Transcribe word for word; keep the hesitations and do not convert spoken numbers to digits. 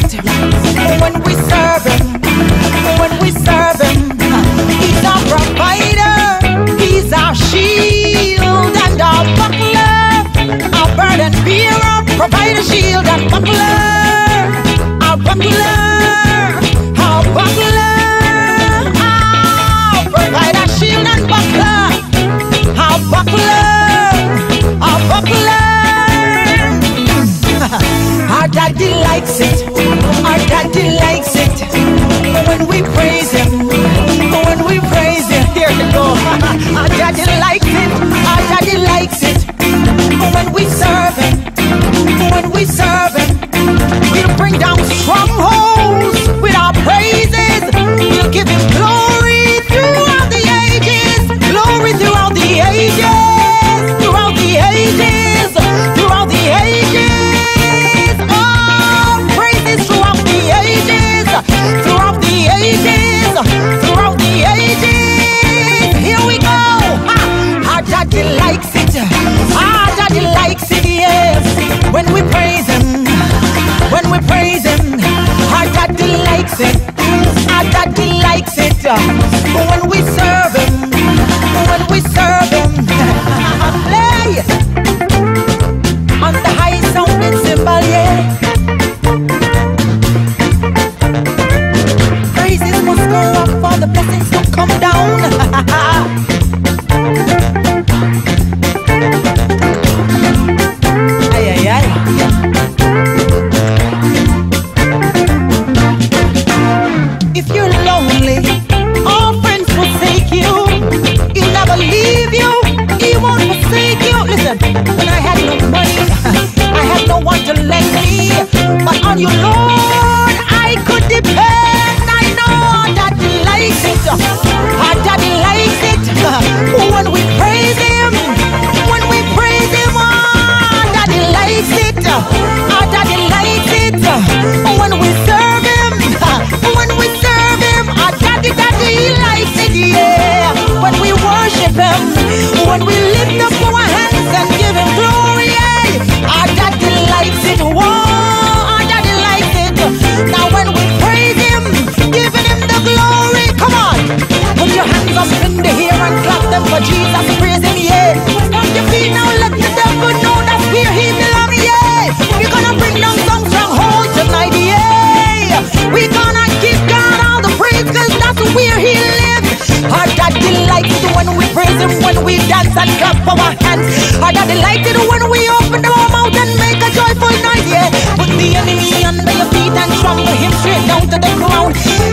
it. When we serve him, when we serve him, he's our provider, he's our shield and our buckler, our burden bearer, provider, shield and buckler, our buckler, our buckler, our provider, shield and buckler, our buckler, our buckler. Our daddy likes it, our daddy likes it, when we praise him, when we praise him, here we go. Our daddy likes it, our daddy likes it, when we serve him, when we serve him, we'll bring down strongholds with our praises, we'll give him glory throughout the ages, glory throughout the ages, throughout the ages, throughout the ages. Throughout the ages, throughout the ages, here we go. Ha! Our daddy likes it, our daddy likes it, yes. When we praise him, when we praise him, our daddy likes it, our daddy likes it. When we serve him, when we serve him, play on the high sounding cymbal, yeah. Go up for the blessings to come down. Ay, ay, ay. If you're lonely, all friends forsake you. He'll never leave you, he won't forsake you. Listen, when I had no money, I had no one to lend me, but on you, Lord, I could depend. Our daddy likes it when we praise him, when we praise him. Our daddy likes it, our daddy likes it when we serve him, when we serve him. Our daddy, daddy likes it, yeah. When we worship him, when we lift up our hands and give him glory, yeah. Our daddy likes it, whoa, our daddy likes it. Now when we praise him, giving him the glory, come on. Put your hands up in the air and clap them for Jesus, praise him, yeah. Stomp your feet now, let the devil know that's where he belongs, yeah. We're gonna bring down some strongholds tonight, yeah. We're gonna give God all the praise, cause that's where he lives. Our daddy likes it when we praise him, when we dance and clap our hands. Our daddy likes it when we open our mouth and make a joyful noise, yeah. Put the enemy under your feet and trample him straight down to the ground.